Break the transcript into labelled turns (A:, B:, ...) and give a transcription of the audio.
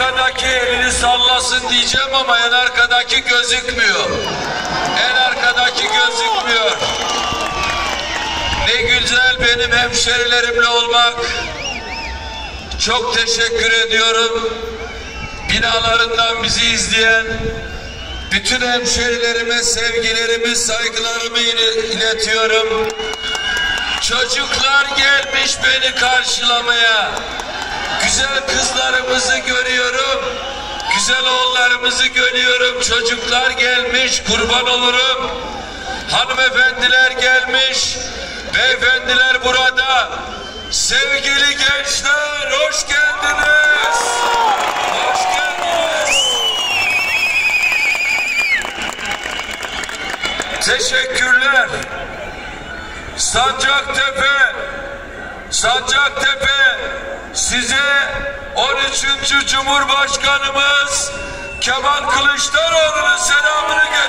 A: arkadaki elini sallasın diyeceğim ama en arkadaki gözükmüyor. En arkadaki gözükmüyor. Ne güzel benim hemşerilerimle olmak. Çok teşekkür ediyorum. Binalarından bizi izleyen bütün hemşerilerime sevgilerimi, saygılarımı iletiyorum. Çocuklar gelmiş beni karşılamaya. Güzel kızlarımızı görüyorum. Güzel oğullarımızı görüyorum. Çocuklar gelmiş, kurban olurum. Hanımefendiler gelmiş. Beyefendiler burada. Sevgili gençler, hoş geldiniz. Hoş geldiniz. Teşekkürler. Sancaktepe size 13. Cumhurbaşkanımız Kemal Kılıçdaroğlu'nun selamını